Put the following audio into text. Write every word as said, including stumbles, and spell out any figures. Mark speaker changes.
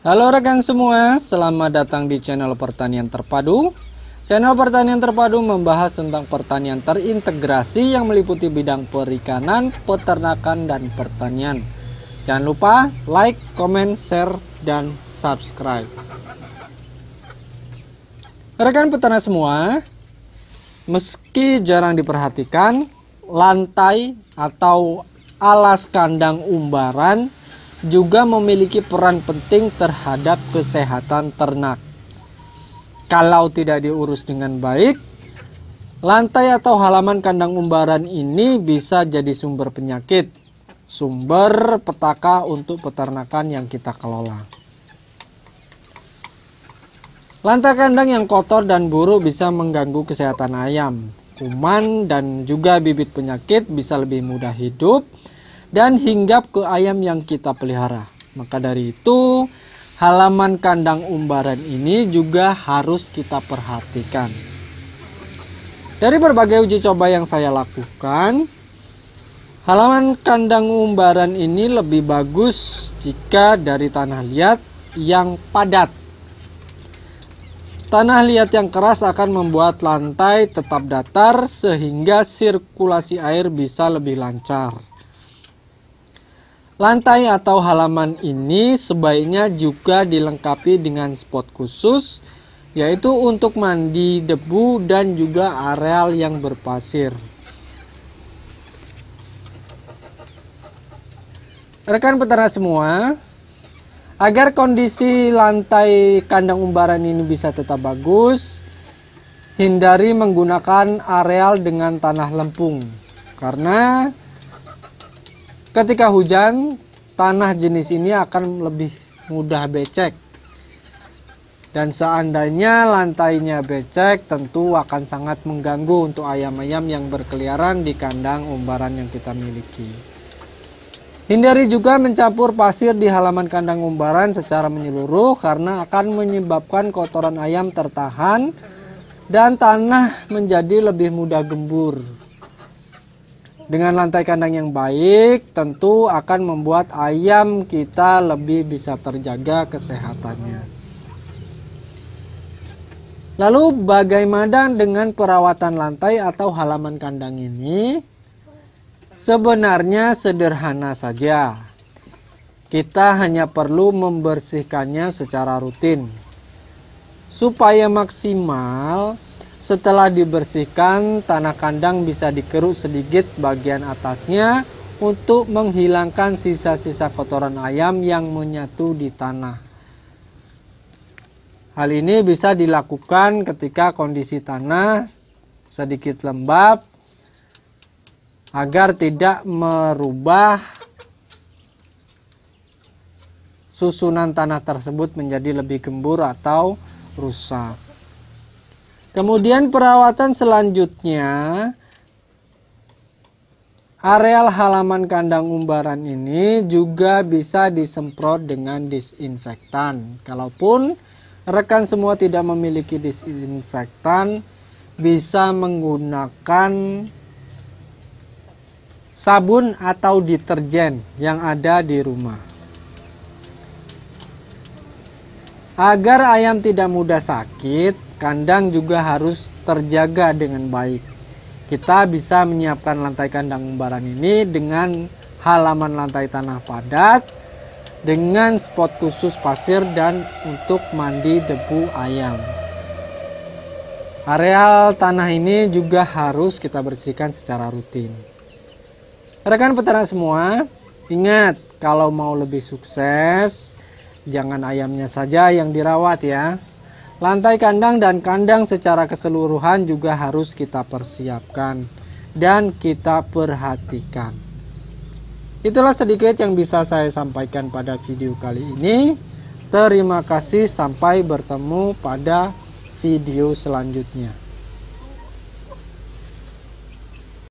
Speaker 1: Halo rekan semua, selamat datang di channel Pertanian Terpadu. Channel Pertanian Terpadu membahas tentang pertanian terintegrasi yang meliputi bidang perikanan, peternakan, dan pertanian. Jangan lupa like, comment, share, dan subscribe. Rekan peternak semua, meski jarang diperhatikan, lantai atau alas kandang umbaran juga memiliki peran penting terhadap kesehatan ternak. Kalau tidak diurus dengan baik, lantai atau halaman kandang umbaran ini bisa jadi sumber penyakit, sumber petaka untuk peternakan yang kita kelola. Lantai kandang yang kotor dan buruk bisa mengganggu kesehatan ayam. Kuman dan juga bibit penyakit bisa lebih mudah hidup dan hinggap ke ayam yang kita pelihara. Maka dari itu, halaman kandang umbaran ini juga harus kita perhatikan. Dari berbagai uji coba yang saya lakukan, halaman kandang umbaran ini lebih bagus jika dari tanah liat yang padat. Tanah liat yang keras akan membuat lantai tetap datar sehingga sirkulasi air bisa lebih lancar. Lantai atau halaman ini sebaiknya juga dilengkapi dengan spot khusus, yaitu untuk mandi debu dan juga areal yang berpasir. Rekan peternak semua, agar kondisi lantai kandang umbaran ini bisa tetap bagus, hindari menggunakan areal dengan tanah lempung, karena ketika hujan, tanah jenis ini akan lebih mudah becek. Dan seandainya lantainya becek, tentu akan sangat mengganggu untuk ayam-ayam yang berkeliaran di kandang umbaran yang kita miliki. Hindari juga mencampur pasir di halaman kandang umbaran secara menyeluruh karena akan menyebabkan kotoran ayam tertahan dan tanah menjadi lebih mudah gembur. Dengan lantai kandang yang baik, tentu akan membuat ayam kita lebih bisa terjaga kesehatannya. Lalu bagaimana dengan perawatan lantai atau halaman kandang ini? Sebenarnya sederhana saja. Kita hanya perlu membersihkannya secara rutin. Supaya maksimal, setelah dibersihkan, tanah kandang bisa dikeruk sedikit bagian atasnya untuk menghilangkan sisa-sisa kotoran ayam yang menyatu di tanah. Hal ini bisa dilakukan ketika kondisi tanah sedikit lembab agar tidak merubah susunan tanah tersebut menjadi lebih gembur atau rusak. Kemudian perawatan selanjutnya, areal halaman kandang umbaran ini juga bisa disemprot dengan disinfektan. Kalaupun rekan semua tidak memiliki disinfektan, bisa menggunakan sabun atau deterjen yang ada di rumah. Agar ayam tidak mudah sakit, kandang juga harus terjaga dengan baik. Kita bisa menyiapkan lantai kandang umbaran ini dengan halaman lantai tanah padat, dengan spot khusus pasir dan untuk mandi debu ayam. Areal tanah ini juga harus kita bersihkan secara rutin. Rekan peternak semua, ingat kalau mau lebih sukses, jangan ayamnya saja yang dirawat ya. Lantai kandang dan kandang secara keseluruhan juga harus kita persiapkan dan kita perhatikan. Itulah sedikit yang bisa saya sampaikan pada video kali ini. Terima kasih, sampai bertemu pada video selanjutnya.